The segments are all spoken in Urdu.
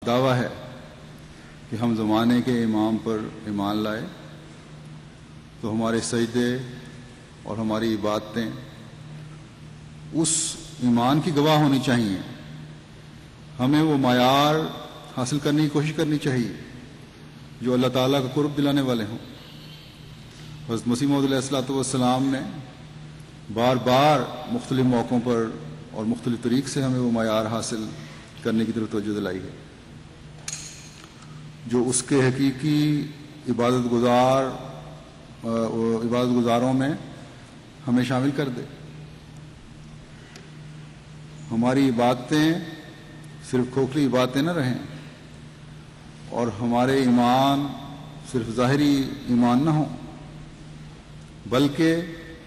دعویٰ ہے کہ ہم زمانے کے امام پر ایمان لائے تو ہمارے سجدے اور ہماری عبادتیں اس ایمان کی گواہ ہونی چاہیے. ہمیں وہ معیار حاصل کرنے کی کوشش کرنی چاہیے جو اللہ تعالیٰ کا قرب دلانے والے ہوں. حضرت مسیح موعود علیہ الصلوۃ والسلام نے بار بار مختلف موقعوں پر اور مختلف طریق سے ہمیں وہ معیار حاصل کرنے کی طرف توجہ دلائی ہے جو اس کے حقیقی عبادت گزاروں میں ہمیں شامل کر دے. ہماری عبادتیں صرف کھوکھلی عبادتیں نہ رہیں اور ہمارے ایمان صرف ظاہری ایمان نہ ہوں بلکہ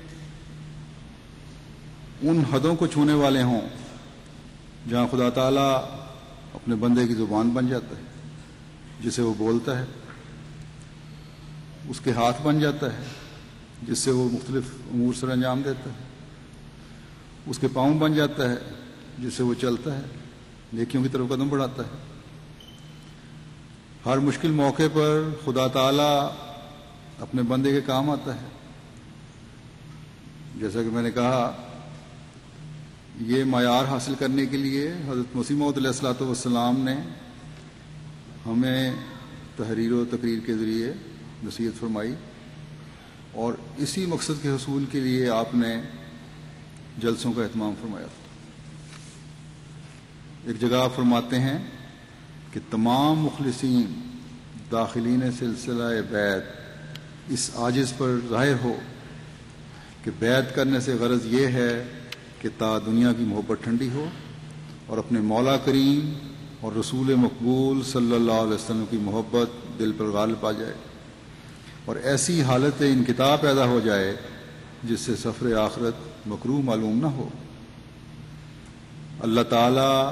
ان حدوں کو چھونے والے ہوں جہاں خدا تعالیٰ اپنے بندے کی زبان بن جاتا ہے، جسے وہ بولتا ہے، اس کے ہاتھ بن جاتا ہے جس سے وہ مختلف امور سر انجام دیتا ہے، اس کے پاؤں بن جاتا ہے جس سے وہ چلتا ہے، نیکیوں کی طرف قدم بڑھاتا ہے. ہر مشکل موقع پر خدا تعالیٰ اپنے بندے کے کام آتا ہے. جیسا کہ میں نے کہا، یہ معیار حاصل کرنے کے لیے حضرت مسیح موعود علیہ الصلوۃ والسلام نے ہمیں تحریر و تقریر کے ذریعے نصیحت فرمائی اور اسی مقصد کے حصول کے لیے آپ نے جلسوں کا اہتمام فرمایا. ایک جگہ آپ فرماتے ہیں کہ تمام مخلصین داخلین سلسلہ بیعت اس عاجز پر ظاہر ہو کہ بیعت کرنے سے غرض یہ ہے کہ تا دنیا کی محبت ٹھنڈی ہو اور اپنے مولا کریم اور رسول مقبول صلی اللہ علیہ وسلم کی محبت دل پر غالب آ جائے اور ایسی حالت انقطاع پیدا ہو جائے جس سے سفر آخرت مکروہ معلوم نہ ہو. اللہ تعالیٰ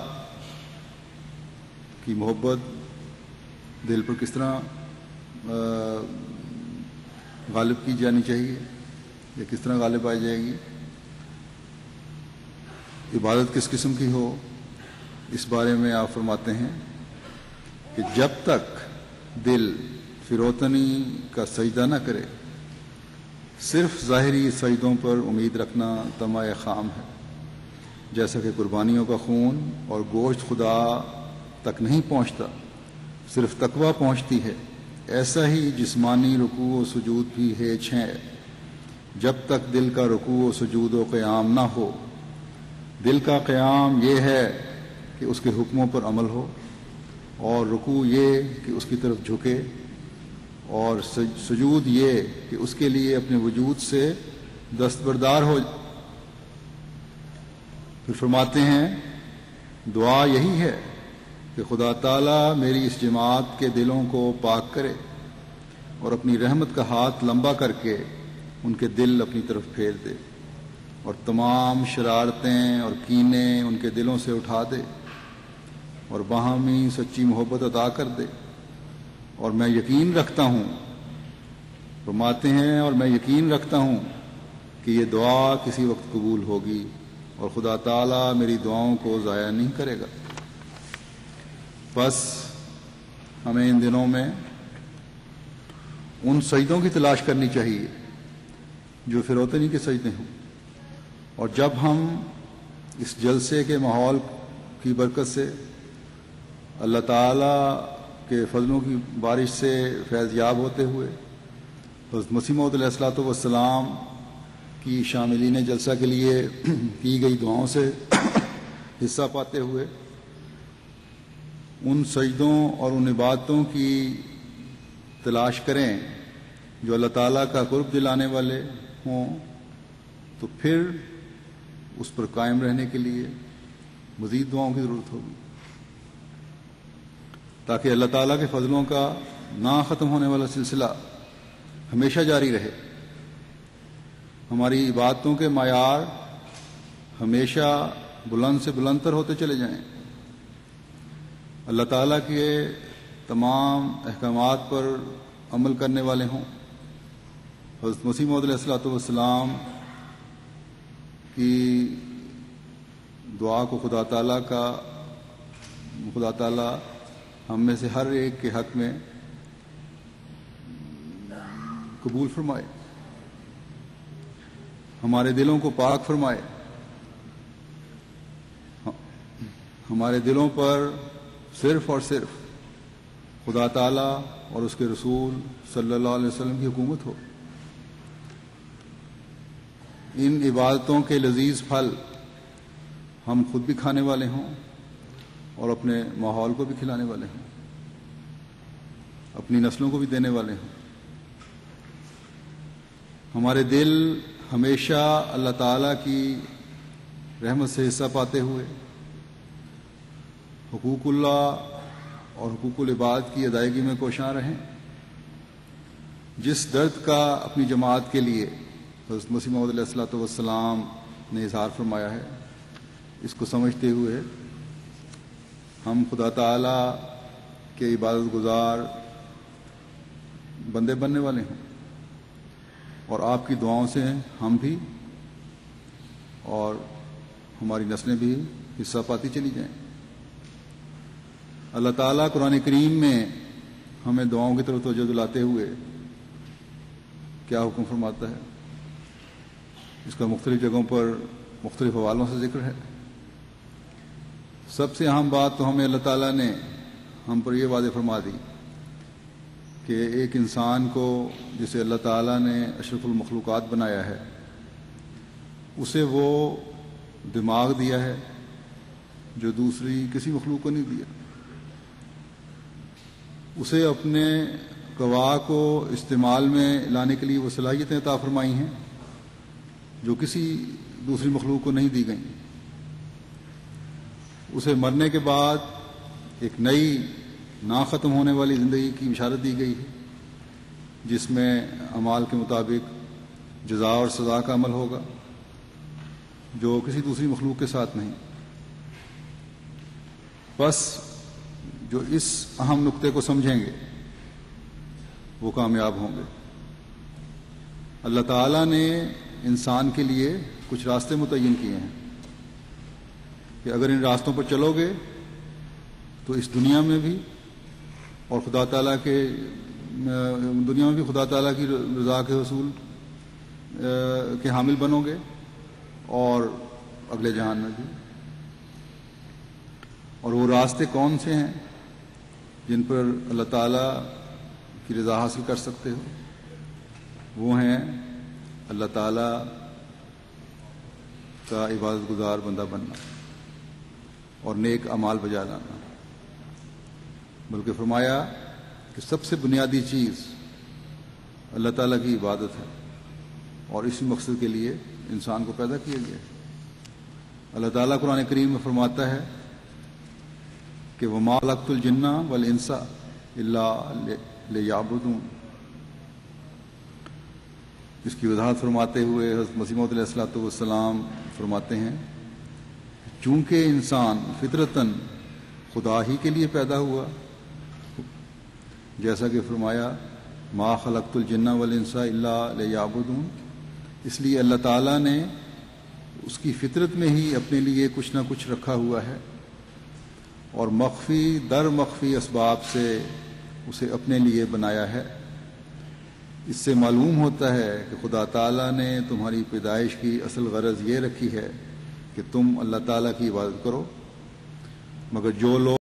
کی محبت دل پر کس طرح غالب کی جانی چاہیے یا کس طرح غالب آ جائے گی؟ عبادت کس قسم کی ہو، اس بارے میں آپ فرماتے ہیں کہ جب تک دل فروتنی کا سجدہ نہ کرے صرف ظاہری سجدوں پر امید رکھنا طمع خام ہے. جیسا کہ قربانیوں کا خون اور گوشت خدا تک نہیں پہنچتا، صرف تقویٰ پہنچتی ہے، ایسا ہی جسمانی رکوع و سجود بھی ہیچ ہے. جب تک دل کا رکوع و سجود و قیام نہ ہو، دل کا قیام یہ ہے کہ اس کے حکموں پر عمل ہو اور رکوع یہ کہ اس کی طرف جھکے اور سجود یہ کہ اس کے لیے اپنے وجود سے دستبردار ہو. پھر فرماتے ہیں دعا یہی ہے کہ خدا تعالیٰ میری اس جماعت کے دلوں کو پاک کرے اور اپنی رحمت کا ہاتھ لمبا کر کے ان کے دل اپنی طرف پھیر دے اور تمام شرارتیں اور کینے ان کے دلوں سے اٹھا دے اور باہمی سچی محبت عطا کر دے. اور میں یقین رکھتا ہوں، فرماتے ہیں، اور میں یقین رکھتا ہوں کہ یہ دعا کسی وقت قبول ہوگی اور خدا تعالیٰ میری دعاؤں کو ضائع نہیں کرے گا. بس ہمیں ان دنوں میں ان سجدوں کی تلاش کرنی چاہیے جو فروتنی کے سجدے ہوں، اور جب ہم اس جلسے کے ماحول کی برکت سے اللہ تعالیٰ کے فضلوں کی بارش سے فیض یاب ہوتے ہوئے حضرت مسیح موعود علیہ الصلوۃ والسلام کی شاملین جلسہ کے لیے کی گئی دعاؤں سے حصہ پاتے ہوئے ان سجدوں اور ان عبادتوں کی تلاش کریں جو اللہ تعالیٰ کا قرب دلانے والے ہوں، تو پھر اس پر قائم رہنے کے لیے مزید دعاؤں کی ضرورت ہوگی تاکہ اللہ تعالیٰ کے فضلوں کا نہ ختم ہونے والا سلسلہ ہمیشہ جاری رہے. ہماری عبادتوں کے معیار ہمیشہ بلند سے بلند تر ہوتے چلے جائیں. اللہ تعالیٰ کے تمام احکامات پر عمل کرنے والے ہوں. حضرت مسیح موعود علیہ الصلوۃ والسلام کی دعا کو خدا تعالیٰ ہم میں سے ہر ایک کے حق میں قبول فرمائے، ہمارے دلوں کو پاک فرمائے، ہمارے دلوں پر صرف اور صرف خدا تعالی اور اس کے رسول صلی اللہ علیہ وسلم کی حکومت ہو۔ ان عبادتوں کے لذیذ پھل ہم خود بھی کھانے والے ہوں اور اپنے ماحول کو بھی کھلانے والے ہوں، اپنی نسلوں کو بھی دینے والے ہوں۔ ہمارے دل ہمیشہ اللہ تعالیٰ کی رحمت سے حصہ پاتے ہوئے حقوق اللہ اور حقوق العباد کی ادائیگی میں کوشاں رہیں۔ جس درد کا اپنی جماعت کے لیے حضرت مسیح موعود علیہ الصلوۃ والسلام نے اظہار فرمایا ہے، اس کو سمجھتے ہوئے ہم خدا تعالیٰ کے عبادت گزار بندے بننے والے ہیں، اور آپ کی دعاؤں سے ہم بھی اور ہماری نسلیں بھی حصہ پاتی چلی جائیں۔ اللہ تعالیٰ قرآن کریم میں ہمیں دعاؤں کی طرف توجہ دلاتے ہوئے کیا حکم فرماتا ہے، اس کا مختلف جگہوں پر مختلف حوالوں سے ذکر ہے۔ سب سے اہم بات تو ہمیں اللہ تعالیٰ نے ہم پر یہ واضح فرما دی کہ ایک انسان کو جسے اللہ تعالیٰ نے اشرف المخلوقات بنایا ہے، اسے وہ دماغ دیا ہے جو دوسری کسی مخلوق کو نہیں دیا، اسے اپنے قوا کو استعمال میں لانے کے لیے وہ صلاحیتیں عطا فرمائی ہیں جو کسی دوسری مخلوق کو نہیں دی گئیں، اسے مرنے کے بعد ایک نئی نہ ختم ہونے والی زندگی کی بشارت دی گئی ہے جس میں اعمال کے مطابق جزا اور سزا کا عمل ہوگا جو کسی دوسری مخلوق کے ساتھ نہیں۔ بس جو اس اہم نقطے کو سمجھیں گے وہ کامیاب ہوں گے۔ اللہ تعالیٰ نے انسان کے لیے کچھ راستے متعین کیے ہیں کہ اگر ان راستوں پر چلو گے تو اس دنیا میں بھی اور خدا تعالیٰ کے دنیا میں بھی خدا تعالیٰ کی رضا کے حصول کے حامل بنو گے اور اگلے جہان میں بھی۔ اور وہ راستے کون سے ہیں جن پر اللہ تعالیٰ کی رضا حاصل کر سکتے ہو؟ وہ ہیں اللہ تعالیٰ کا عبادت گزار بندہ بننا اور نیک اعمال بجا لانا۔ بلکہ فرمایا کہ سب سے بنیادی چیز اللہ تعالیٰ کی عبادت ہے، اور اسی مقصد کے لیے انسان کو پیدا کیا گیا ہے۔ اللہ تعالیٰ قرآن کریم میں فرماتا ہے کہ وَمَا خَلَقْتُ الْجِنَّ وَالْإِنسَ إِلَّا لِيَعْبُدُونِ۔ اس کی وضاحت فرماتے ہوئے حضرت مسیح موعود علیہ الصلوۃ والسلام فرماتے ہیں چونکہ انسان فطرتاً خدا ہی کے لیے پیدا ہوا، جیسا کہ فرمایا ما خلقت الجن والانس الا لیعبدون، اس لیے اللہ تعالیٰ نے اس کی فطرت میں ہی اپنے لیے کچھ نہ کچھ رکھا ہوا ہے، اور مخفی در مخفی اسباب سے اسے اپنے لیے بنایا ہے۔ اس سے معلوم ہوتا ہے کہ خدا تعالیٰ نے تمہاری پیدائش کی اصل غرض یہ رکھی ہے کہ تم اللہ تعالیٰ کی عبادت کرو، مگر جو لوگ